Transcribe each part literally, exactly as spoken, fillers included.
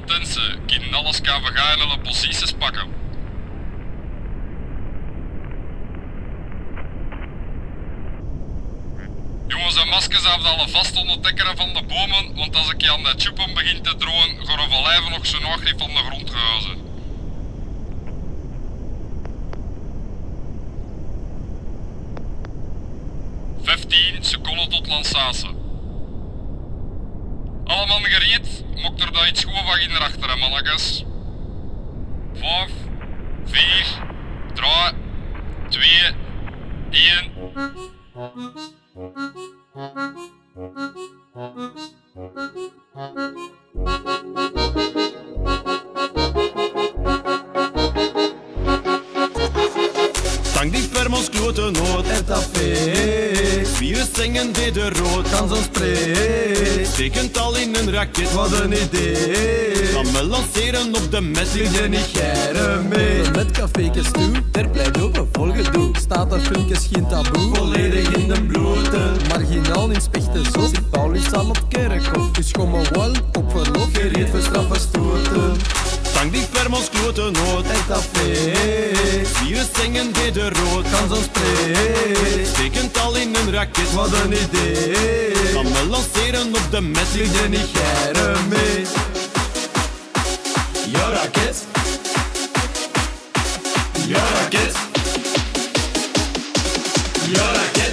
Attentie, kunnen alle Skave Gaaien alle posities pakken. Jongens en maskers hebben alle vast ondertekenen van de bomen, want als ik je aan de tjoepen begin te drogen, gaan we lijven nog zo'n oogje van de grond gehuizen. vijftien seconden tot lancatie. Allemaal gereed, mocht er daar iets goed van in erachter, mannetjes. vijf, vier, drie, twee, één. Dank die fermos klote nood en tapé. Vieren zingen dit de rood, kans ons spreekt. Stekend al in een raket, wat een idee. Dan me lanceren op de met, lig je niet geren mee. Met cafékes toe, ter pleidooi vol gedoe. Staat er filmpjes geen taboe, Volledig in de blote. marginaal in spechten zo. Sint Paulus aan op kerkhof, dus gewoon wel op verlof. Gereed voor straffen stoten. Dank die fermos klote nood en tapé. Vieren zingen dit de rood, kans ons spreekt. Stekend al in een raket, wat een idee. Dan me lanceren op de met, lig je niet geren mee. Ja, raket. Ja, raket. Ja, raket.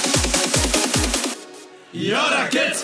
Ja, raket.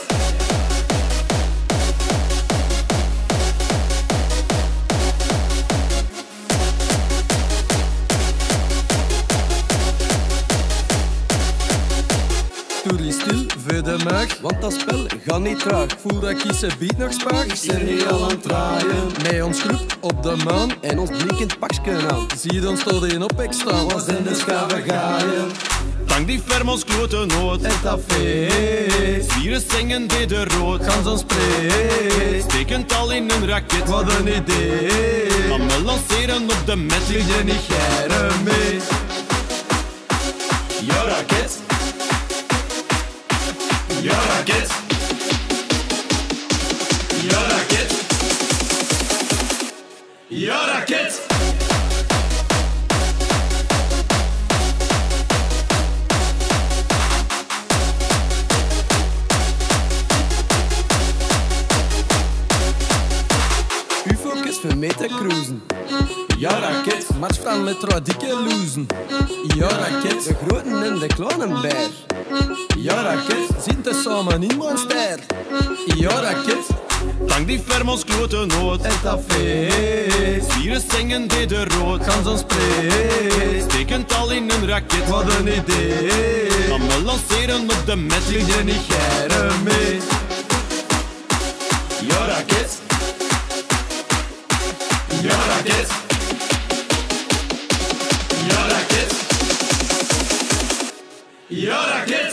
Toerie stil, voor de maag, want dat spel gaat niet traag. Voel dat kiezen beat nog spaag, Ik zit hier al aan het draaien. met ons groep op de maan en ons blinkend pakje aan. Zie ons tot in op staan, Was in de Skave Gaaien. Dank die fermos klote nood en tapé. Vieren zingen dit de rood, kans ons spreekt. Stekend al in een raket, wat een idee. Dan me lanceren op de met, lig je niet geren mee. Ja, raket. Ja, raket. Ja, raket. Ja, raket. U focus voor mee te cruisen. Ja, raket. Match van met trois dikke loezen. Ja, raket, de grote en de kleine beer. Ja, raket. Zien te samen in mijn ster. Ja, raket, Dank die fermos klote nood en tapé. Vieren zingen dit de rood, kans ons spreekt. Stekend al in een raket, wat een idee. Dan me lanceren op de met, lig je niet geren mee. Ja, raket. Ja, raket. Ja, raket. Ja, raket.